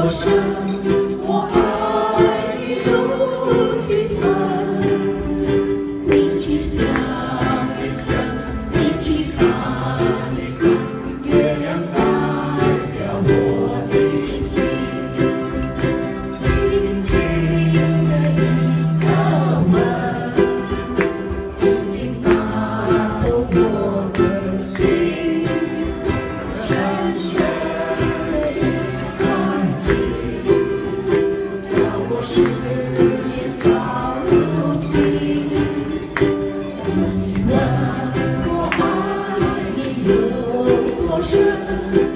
多深，我爱你有几分？你去想一想，你去看一看，月亮代表我的心。轻轻的一个吻，已经打动我的心。深深的一段情，在我10年到如今。你问我爱你有多深？